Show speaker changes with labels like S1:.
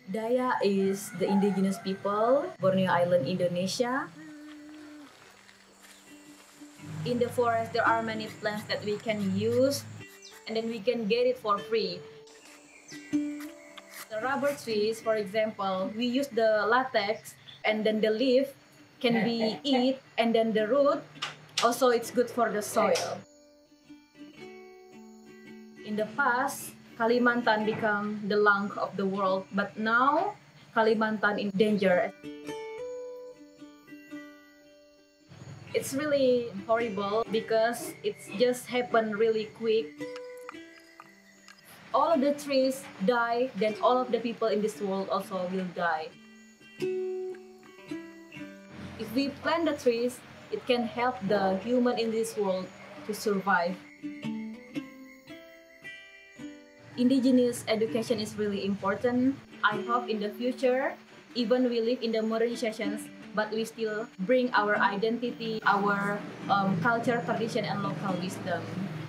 S1: Daya is the indigenous people, Borneo Island, Indonesia. In the forest, there are many plants that we can use, and then we can get it for free. The rubber trees, for example, we use the latex, and then the leaf can be eat, and then the root, also it's good for the soil. In the past, Kalimantan became the lung of the world, but now Kalimantan in danger. It's really horrible because it's just happened really quick. All of the trees die, then all of the people in this world also will die. If we plant the trees, it can help the human in this world to survive. Indigenous education is really important. I hope in the future, even we live in the modernizations, but we still bring our identity, our culture, tradition, and local wisdom.